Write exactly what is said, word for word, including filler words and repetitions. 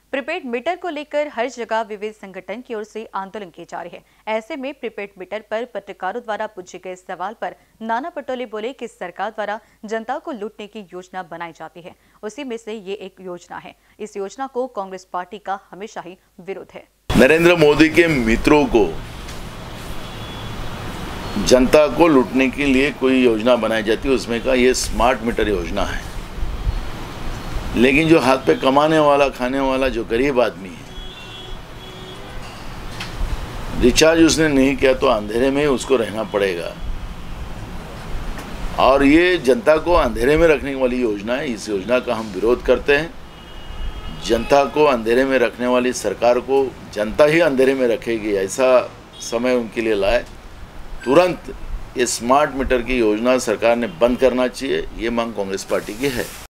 Prepaid meter को लेकर हर जगह विविध संगठन की ओर से आंदोलन किए जा रहे हैं। ऐसे में प्रीपेड मीटर पर पत्रकारों द्वारा पूछे गए सवाल पर नाना पटोले बोले कि सरकार द्वारा जनता को लूटने की योजना बनाई जाती है। उसी में से ये एक योजना है। इस योजना को कांग्रेस पार्टी का हमेशा ही विरोध है। नरेंद्र मोदी के मित्रों को जनता को लूटने के लिए कोई योजना बनाई जाती है, उसमें का ये स्मार्ट मीटर योजना है। लेकिन जो हाथ पे कमाने वाला, खाने वाला जो गरीब आदमी है, रिचार्ज उसने नहीं किया तो अंधेरे में ही उसको रहना पड़ेगा। और ये जनता को अंधेरे में रखने वाली योजना है। इस योजना का हम विरोध करते हैं। जनता को अंधेरे में रखने वाली सरकार को जनता ही अंधेरे में रखेगी, ऐसा समय उनके लिए लाए। तुरंत ये स्मार्ट मीटर की योजना सरकार ने बंद करना चाहिए। ये मांग कांग्रेस पार्टी की है।